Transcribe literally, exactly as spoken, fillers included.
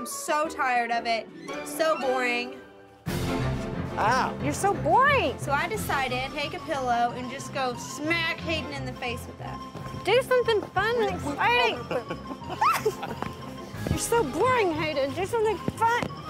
I'm so tired of it. So boring. Ow. You're so boring. So I decided to take a pillow and just go smack Hayden in the face with that. Do something fun and exciting. You're so boring, Hayden. Do something fun.